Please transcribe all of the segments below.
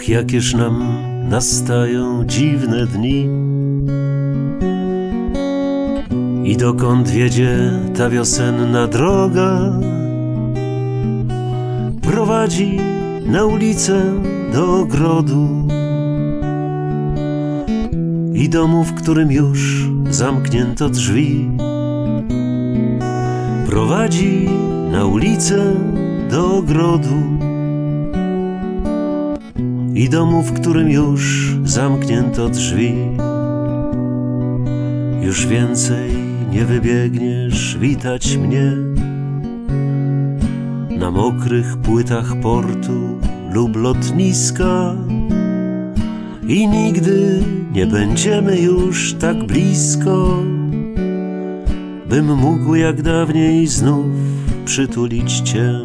Och, jakież nam nastają dziwne dni. I dokąd wiedzie ta wiosenna droga? Prowadzi na ulicę do ogrodu i domu, w którym już zamknięto drzwi. Prowadzi na ulicę do ogrodu i domu, w którym już zamknięto drzwi. Już więcej nie wybiegniesz witać mnie na mokrych płytach portu lub lotniska i nigdy nie będziemy już tak blisko, bym mógł jak dawniej znów przytulić cię.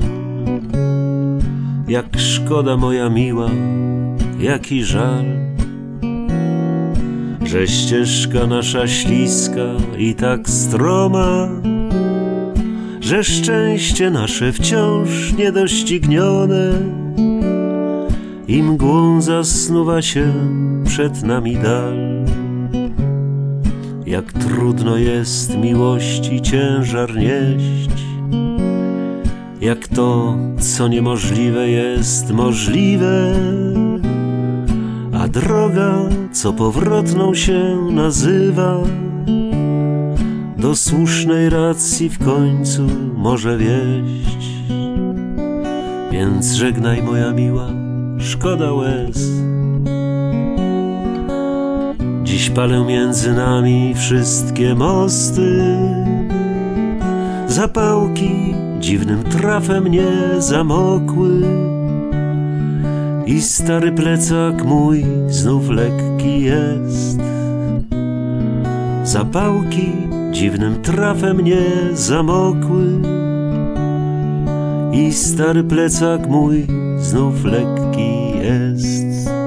Jak szkoda, moja miła, jaki żal, że ścieżka nasza śliska i tak stroma, że szczęście nasze wciąż niedoścignione i mgłą zasnuwa się przed nami dal. Jak trudno jest miłości ciężar nieść, jak to, co niemożliwe, jest możliwe, a droga, co powrotną się nazywa, do słusznej racji w końcu może wieść. Więc żegnaj, moja miła, szkoda łez. Dziś palę między nami wszystkie mosty, zapałki dziwnym trafem nie zamokły i stary plecak mój znów lekki jest. Zapałki dziwnym trafem nie zamokły i stary plecak mój znów lekki jest.